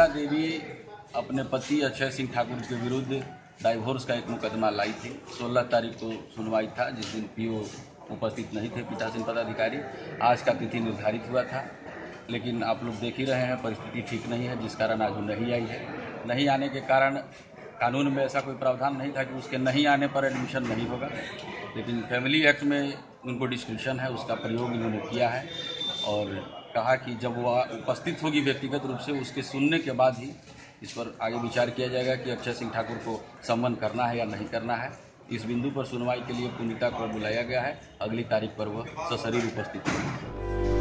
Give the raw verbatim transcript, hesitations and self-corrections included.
पुनीता देवी अपने पति अक्षय सिंह ठाकुर के विरुद्ध डाइवोर्स का एक मुकदमा लाई थी। सोलह तारीख को सुनवाई था, जिस दिन पीओ उपस्थित नहीं थे, पीठासीन पदाधिकारी। आज का तिथि निर्धारित हुआ था, लेकिन आप लोग देख ही रहे हैं परिस्थिति ठीक नहीं है, जिस कारण आज वो नहीं आई है। नहीं आने के कारण कानून में ऐसा कोई प्रावधान नहीं था कि उसके नहीं आने पर एडमिशन नहीं होगा, लेकिन फैमिली एक्ट में उनको डिस्क्रिप्शन है, उसका प्रयोग इन्होंने किया है और कहा कि जब वो उपस्थित होगी व्यक्तिगत रूप से, उसके सुनने के बाद ही इस पर आगे विचार किया जाएगा कि अक्षय सिंह ठाकुर को सम्मन करना है या नहीं करना है। इस बिंदु पर सुनवाई के लिए पुनीता को बुलाया गया है। अगली तारीख पर वह सशरीर उपस्थित होगी।